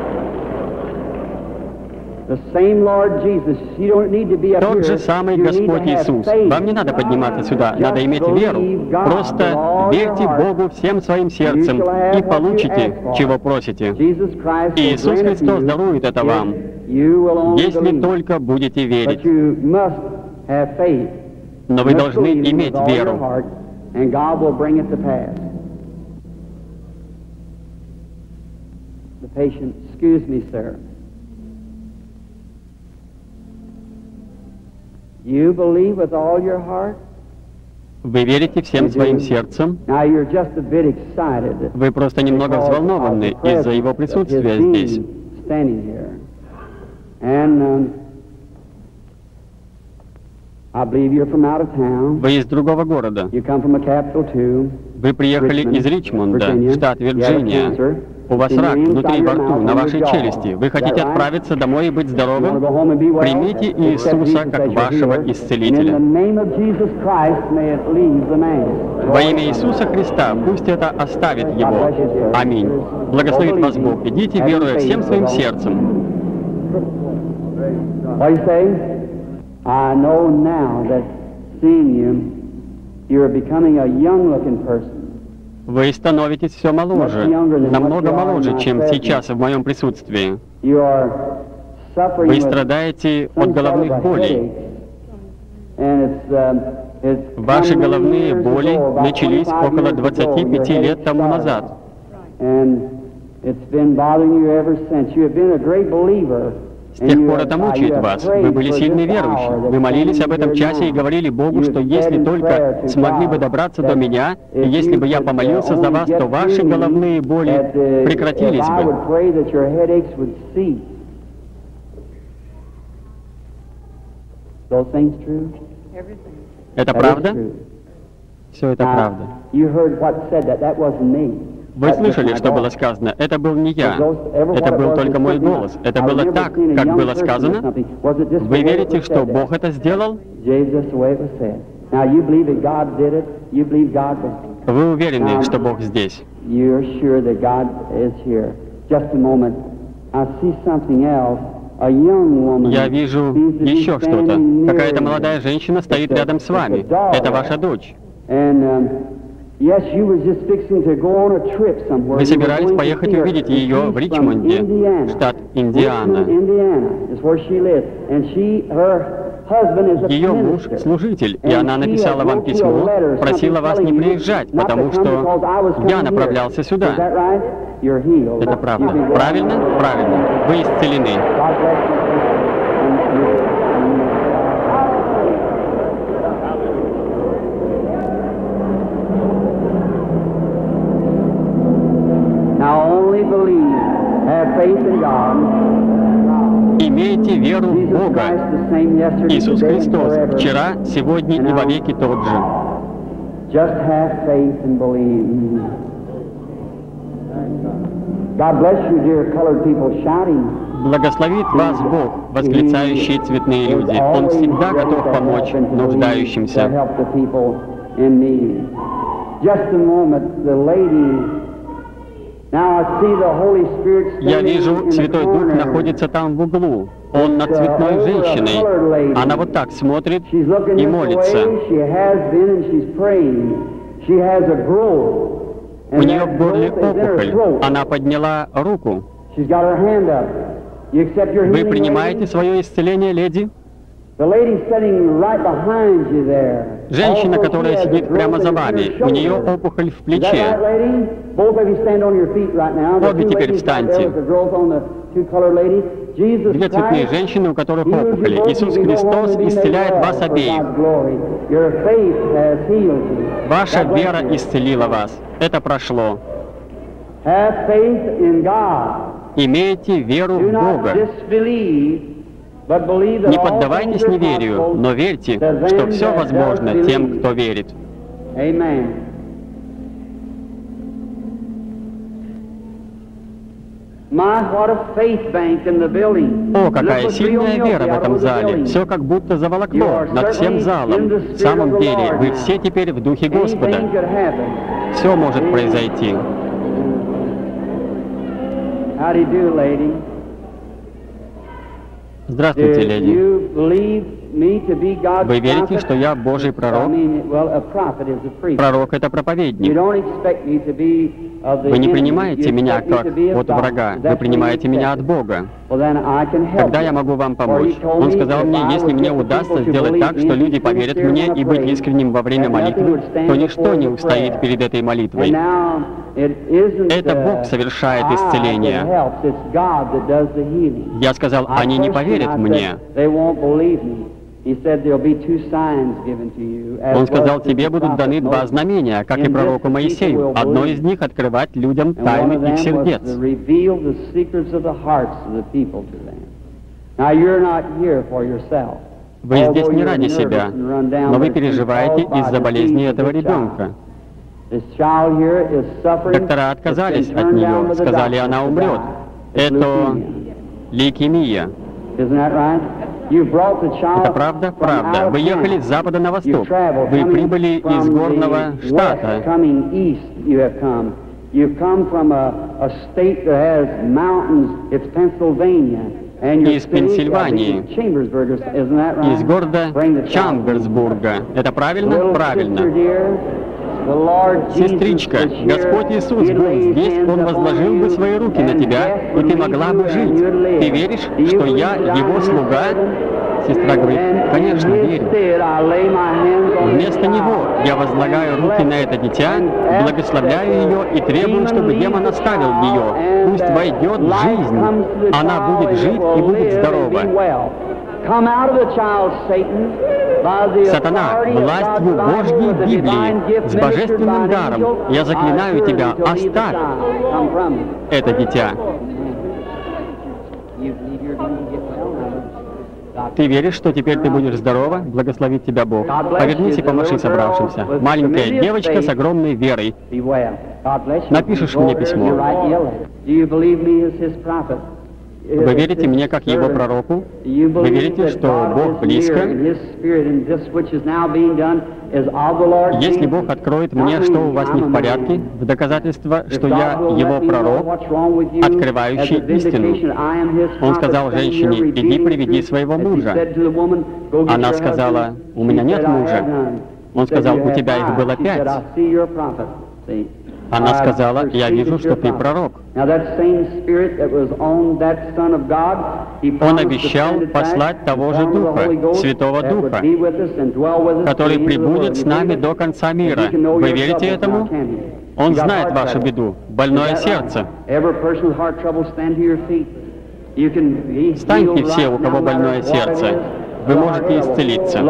Тот же самый Господь Иисус. Вам не надо подниматься сюда, надо иметь веру. Просто верьте Богу всем своим сердцем и получите, чего просите. И Иисус Христос дарует это вам, если только будете верить. Но вы должны иметь веру. Excuse me, sir. You believe with all your heart? Вы верите всем своим сердцем? Now you're just a bit excited. Вы просто немного взволнованы из-за его присутствия здесь. Standing here. And um, I believe you're from out of town. Вы из другого города. You come from a capital too. Вы приехали из Ричмонда, штат Вирджиния. У вас рак внутри во рту, на вашей челюсти. Вы хотите отправиться домой и быть здоровым? Примите Иисуса как вашего исцелителя. Во имя Иисуса Христа пусть это оставит его. Аминь. Благословит вас Бог. Идите, веруя всем своим сердцем. Вы становитесь все моложе, намного моложе, чем сейчас в моем присутствии. Вы страдаете от головных болей. Ваши головные боли начались около двадцати пяти лет тому назад. С тех пор это мучает вас. Вы были сильны верующие. Вы молились об этом часе и говорили Богу, что если только смогли бы добраться до меня, и если бы я помолился за вас, то ваши головные боли прекратились бы. Это правда? Все это правда. Вы слышали, что было сказано? Это был не я. Это был только мой голос. Это было так, как было сказано. Вы верите, что Бог это сделал? Вы уверены, что Бог здесь? Я вижу еще что-то. Какая-то молодая женщина стоит рядом с вами. Это ваша дочь. Вы собирались поехать увидеть ее в Ричмонде, штат Индиана. Ее муж — служитель, и она написала вам письмо, просила вас не приезжать, потому что я направлялся сюда. Это правда. Правильно? Правильно. Вы исцелены. Имейте веру в Бога. Иисус Христос вчера, сегодня и вовеки тот же. Благословит вас Бог, восклицающие цветные люди. Он всегда готов помочь нуждающимся. Я вижу, Святой Дух находится там в углу. Он над цветной женщиной. Она вот так смотрит и молится. У нее в горле опухоль. Она подняла руку. Вы принимаете свое исцеление, леди? Женщина, которая сидит прямо за вами, у нее опухоль в плече. Обе теперь встаньте. Две цветные женщины, у которых опухоли. Иисус Христос исцеляет вас обеих. Ваша вера исцелила вас. Это прошло. Имейте веру в Бога. Не поддавайтесь неверию, но верьте, что все возможно тем, кто верит. О, какая сильная вера в этом зале! Все как будто заволокло над всем залом. В самом деле, вы все теперь в Духе Господа. Все может произойти. Здравствуйте, леди. Вы верите, что я Божий пророк? Пророк — это проповедник. Вы не принимаете меня как от врага, вы принимаете меня от Бога. Когда я могу вам помочь? Он сказал мне, если мне удастся сделать так, что люди поверят мне и быть искренним во время молитвы, то ничто не устоит перед этой молитвой. Это Бог совершает исцеление. Я сказал, они не поверят мне. Он сказал, тебе будут даны два знамения, как и пророку Моисею. Одно из них — открывать людям тайны их сердец. Вы здесь не ради себя, но вы переживаете из-за болезни этого ребенка. Доктора отказались от нее, сказали, она умрет. Это лейкемия. Это правда? Правда. Вы ехали с запада на восток. Вы прибыли из горного штата. Из Пенсильвании. Из города Чамберсбурга. Это правильно? Правильно. Сестричка, Господь Иисус был здесь, Он возложил бы свои руки на тебя, и ты могла бы жить. Ты веришь, что я Его слуга? Сестра говорит, конечно, верю. Вместо Него я возлагаю руки на это дитя, благословляю ее и требую, чтобы демон оставил ее. Пусть войдет в жизнь. Она будет жить и будет здорова. Сатана, властью Божьей Библии, с божественным даром, я заклинаю тебя, оставь это дитя. Ты веришь, что теперь ты будешь здорова? Благословит тебя Бог. Повернись и помаши собравшимся. Маленькая девочка с огромной верой. Напишешь мне письмо. Вы верите мне как Его пророку? Вы верите, что Бог близко? Если Бог откроет мне, что у вас не в порядке, в доказательство, что я Его пророк, открывающий истину. Он сказал женщине, иди приведи своего мужа. Она сказала, у меня нет мужа. Он сказал, у тебя их было пять. Она сказала, я вижу, что ты пророк. Он обещал послать того же Духа, Святого Духа, который прибудет с нами до конца мира. Вы верите этому? Он знает вашу беду, больное сердце. Встаньте все, у кого больное сердце. Вы можете исцелиться.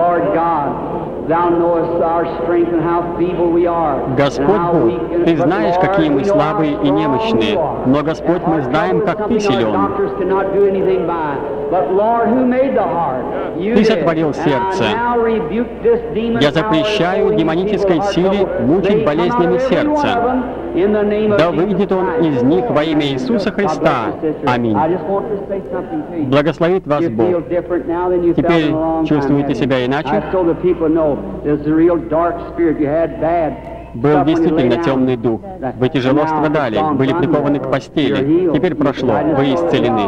Господь Бог, Ты знаешь, какие мы слабые и немощные, но, Господь, мы знаем, как Ты силен. Ты сотворил сердце. Я запрещаю демонической силе мучить болезнями сердца. Да выйдет он из них во имя Иисуса Христа. Аминь. Благословит вас Бог. Теперь чувствуете себя иначе? Был действительно темный дух. Вы тяжело страдали, были прикованы к постели. Теперь прошло, вы исцелены.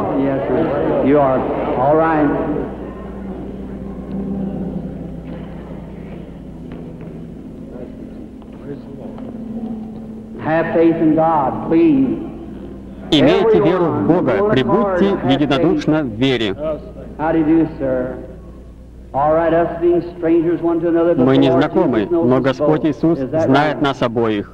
Имейте веру в Бога, прибудьте единодушно в вере. Мы не знакомы, но Господь Иисус знает нас обоих.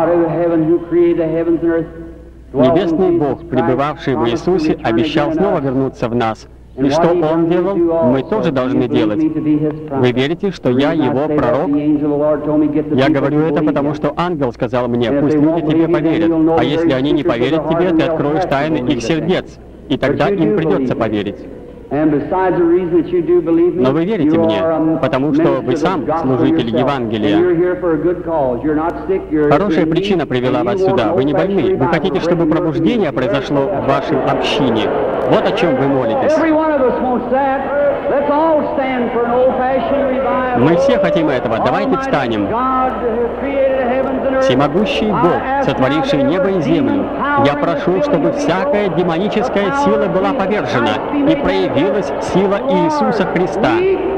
Небесный Бог, пребывавший в Иисусе, обещал снова вернуться в нас. И что Он делал, мы тоже должны делать. Вы верите, что я Его пророк? Я говорю это потому, что ангел сказал мне, пусть люди тебе поверят. А если они не поверят тебе, ты откроешь тайны их сердец. И тогда им придется поверить. Но вы верите мне, потому что вы сам служитель Евангелия. Хорошая причина привела вас сюда. Вы не больны. Вы хотите, чтобы пробуждение произошло в вашей общине. Вот о чем вы молитесь. Мы все хотим этого. Давайте встанем. Всемогущий Бог, сотворивший небо и землю, я прошу, чтобы всякая демоническая сила была повержена и проявилась сила Иисуса Христа.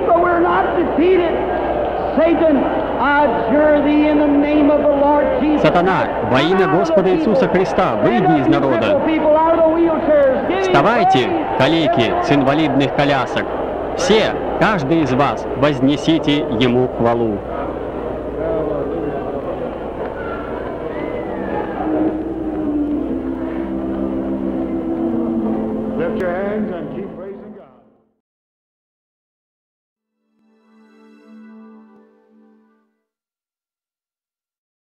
Сатана, во имя Господа Иисуса Христа, выйди из народа. Вставайте, калеки с инвалидных колясок. Все, каждый из вас, вознесите Ему хвалу.